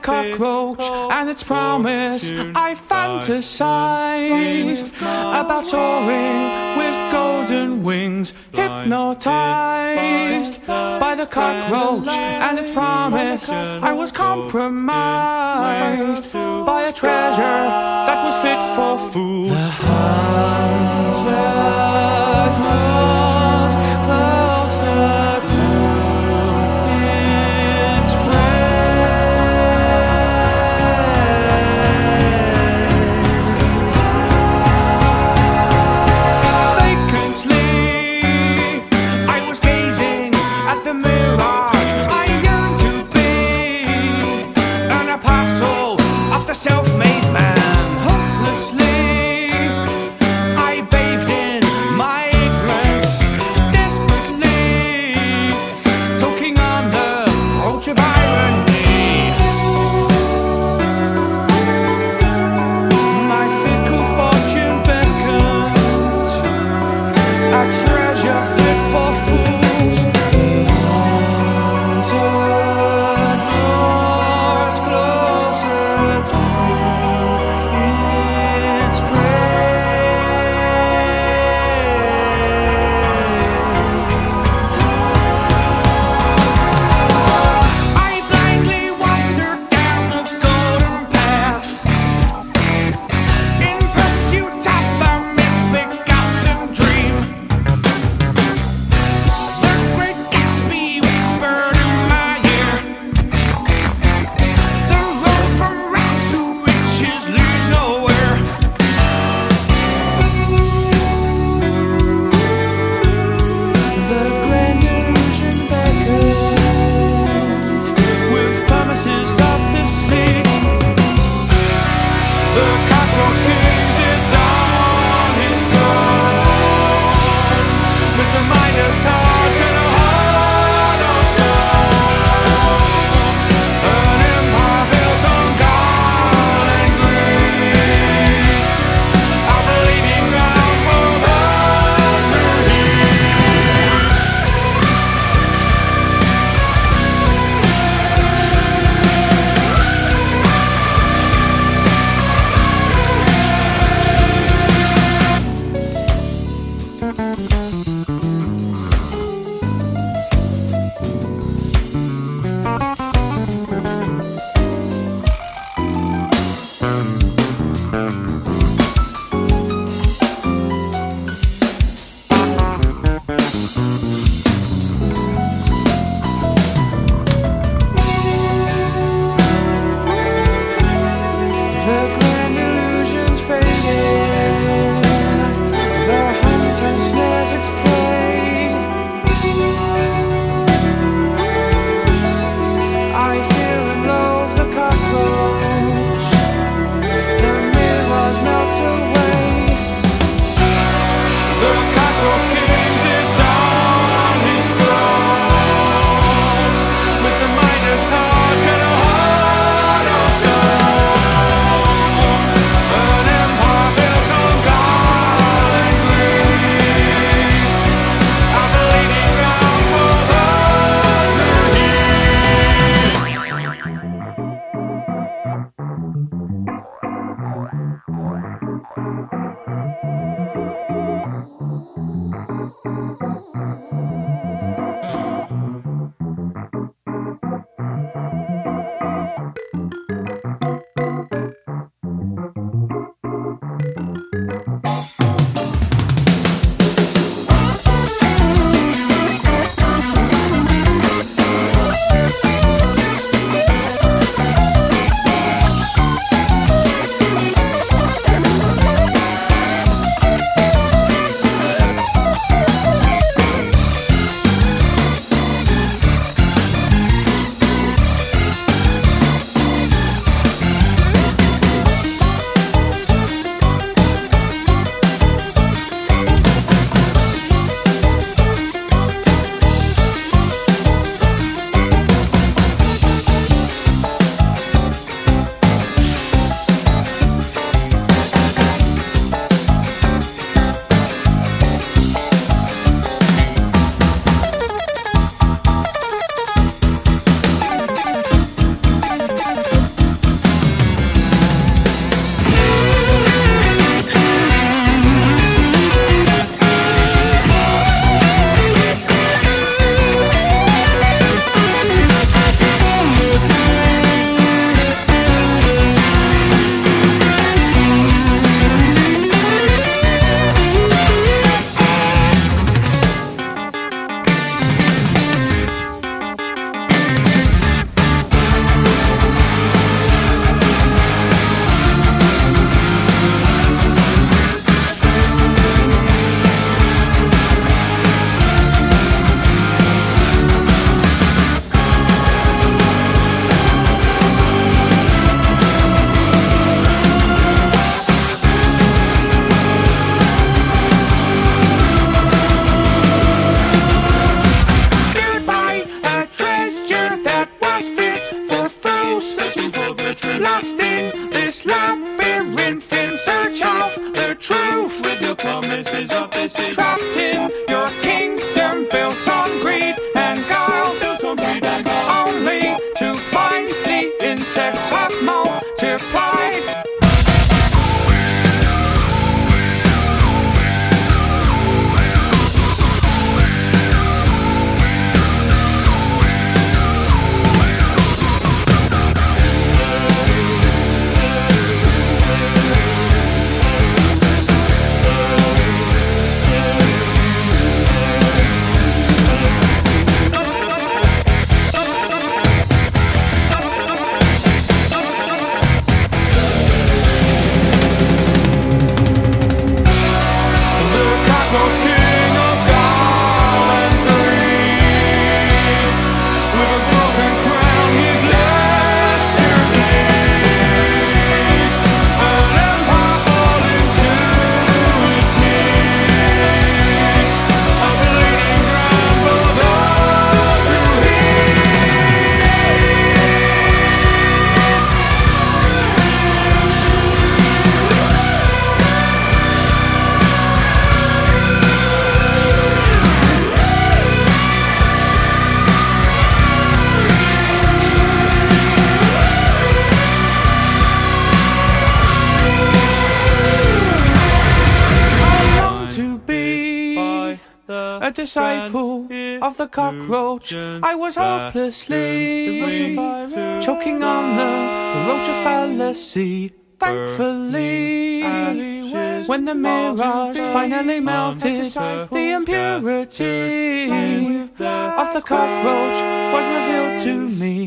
cockroach and its promise, I fantasized about soaring with golden wings, hypnotized by the cockroach and its promise. I was compromised by a treasure that was fit for fools. The hunter draws closer to its prey. Vacantly, I was gazing at the mirage. I yearned to be an apostle of the self-made man. Hopelessly, I bathed in searching for the truth. Lost in this labyrinth in search of the truth. With your promises of deceit, trapped in your kingdom built on greed and guile, built on greed and guile, only to find the insects have multiplied. Cockroach king of gall and greed, with a broken crown he's left to lead, an empire falling to its knees, a bleeding ground for those who a disciple of the cockroach. I was hopelessly choking on the roach of fallacy. Thankfully, when the mirage finally melted, the impurity of the cockroach was revealed to me.